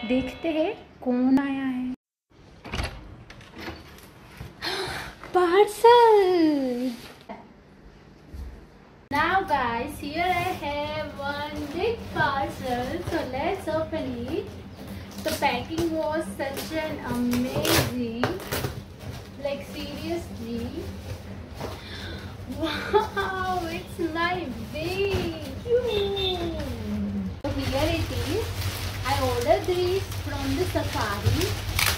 देखते हैं कौन आया है। Parcel. Now guys, here I have one big parcel. So let's open it. The packing was such an amazing, like seriously. Wow, it's my baby. So here it is. I ordered this from the Safari.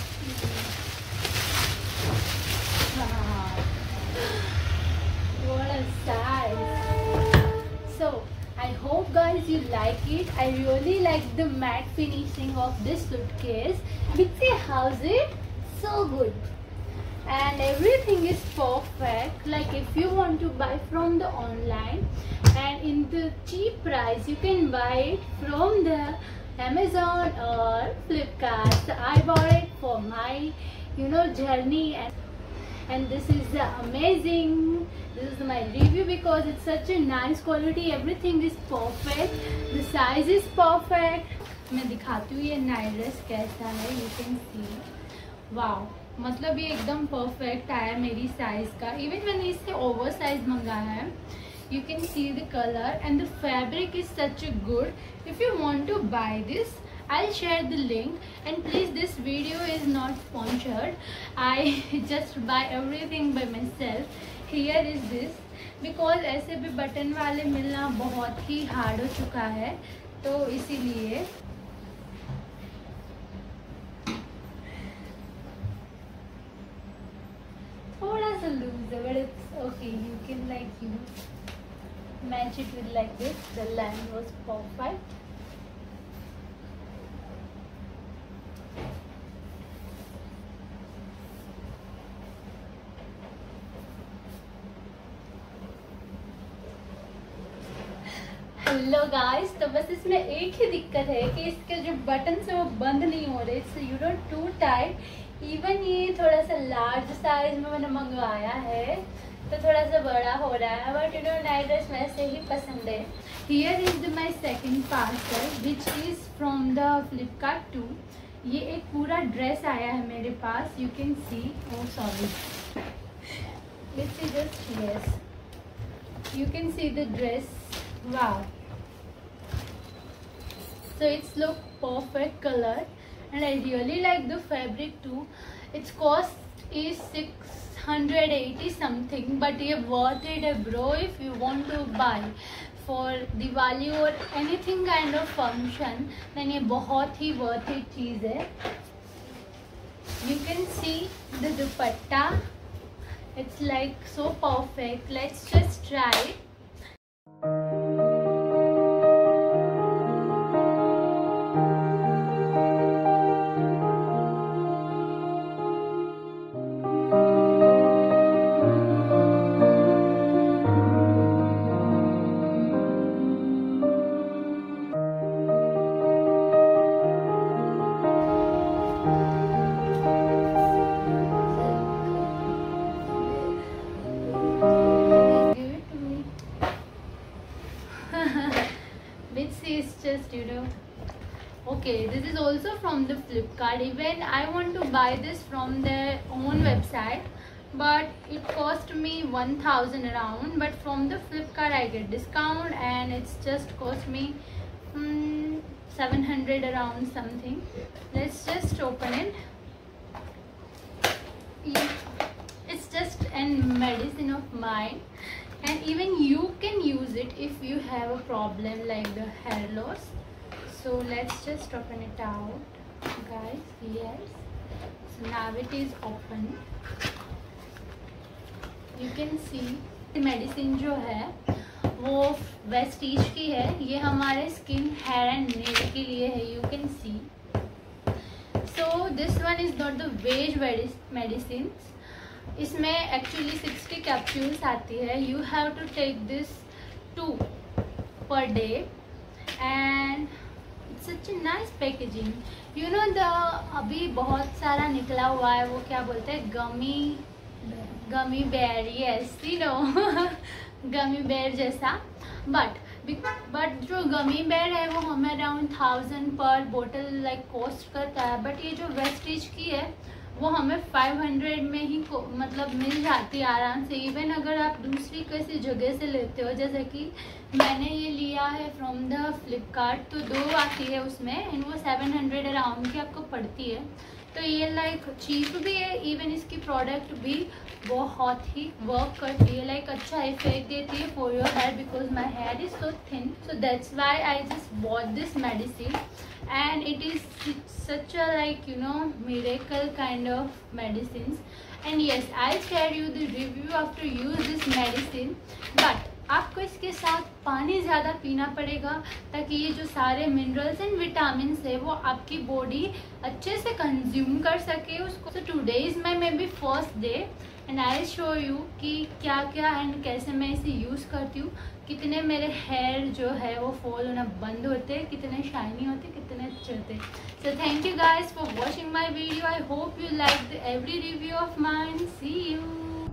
Wow. What a size. So I hope guys you like it. I really like the matte finishing of this suitcase. Mitzi, how's it? So good. And everything is perfect. Like if you want to buy from the online and in the cheap price, you can buy it from the Amazon or Flipkart. So I bought it for my journey, and this is amazing. This is my review because it's such a nice quality. Everything is perfect. The size is perfect. मैं दिखाती हूँ ये night dress कैसा है. You can see. Wow. मतलब ये एकदम perfect आया मेरी साइज का. इवन मैंने इससे ओवर साइज मंगाया है. You can see the color and the fabric is such a good. If you want to buy this, I'll share the link. And please, this video is not sponsored. I just buy everything by myself. Here is this because ऐसे भी button वाले मिलना बहुत ही hard हो चुका है, तो इसीलिए थोड़ा सा लूज है, but it's okay. You can match it with like this. The line was perfect. Hello guys, तो बस इसमें एक ही दिक्कत है कि इसके जो बटन से वो बंद नहीं हो रहे. It's you don't too tight. Even ये थोड़ा सा लार्ज साइज में मैंने मंगवाया है तो थोड़ा सा बड़ा हो रहा है, बट नाइट ड्रेस वैसे ही पसंद है. Here is my second parcel which is from the Flipkart too. ये एक पूरा ड्रेस आया है मेरे पास. You can see. Oh sorry, let's see just. Yes, you can see the dress. Wow, so it's look perfect color and I really like the fabric too. Its cost is 680 something, but ये worth it bro. If you want to buy for Diwali or anything kind of function, then ये बहुत ही worth it चीज़ है. You can see the dupatta. It's like so perfect. Let's just try it. Is just okay, this is also from the Flipkart. Even I want to buy this from their own website, but it cost me 1000 around, but from the Flipkart I get discount and it's just cost me 700 around something. Let's just open it. It's just a medicine of mine, and even you can use it if you have a problem like the hair loss. So let's just open it out guys. Yes, so now it is open. You can see the medicine जो है वो Vestige की है. ये हमारे skin, hair and nail के लिए है. You can see. So this one is not the veg medicines. इसमें एक्चुअली 60 कैप्सूल्स आती है. You have to take this 2 per day and it's such a nice packaging. अभी बहुत सारा निकला हुआ है, वो क्या बोलते हैं, गमी बेर. यस, गमी बेर जैसा. बट बट जो गमी बेयर है वो हमें अराउंड 1000 पर बोतल लाइक कॉस्ट करता है, बट ये जो वेस्टेज की है वो हमें 500 में ही मतलब मिल जाती है आराम से। इवन अगर आप दूसरी किसी जगह से लेते हो, जैसे कि मैंने ये लिया है फ्रॉम द फ्लिपकार्ट, तो 2 आती है उसमें एंड वो 700 अराउंड की आपको पड़ती है। तो ये लाइक चीप भी है, इवन इसकी प्रोडक्ट भी बहुत ही वर्क करती है, लाइक अच्छा इफेक्ट देती है for your hair, because my hair is so thin, so that's why I just bought this medicine and it is such a like miracle kind of medicines. And yes, I'll share you the review after use this medicine, but आपको इसके साथ पानी ज़्यादा पीना पड़ेगा ताकि ये जो सारे मिनरल्स एंड विटामिन है वो आपकी बॉडी अच्छे से कंज्यूम कर सके उसको। So today is my maybe first day and I show you कि क्या क्या एंड कैसे मैं इसे यूज़ करती हूँ, कितने मेरे हेयर जो है वो फॉल होना बंद होते हैं, कितने शाइनी होते, कितने अच्छे होते। So thank you guys for watching my video. I hope you like the every review of mine. See you.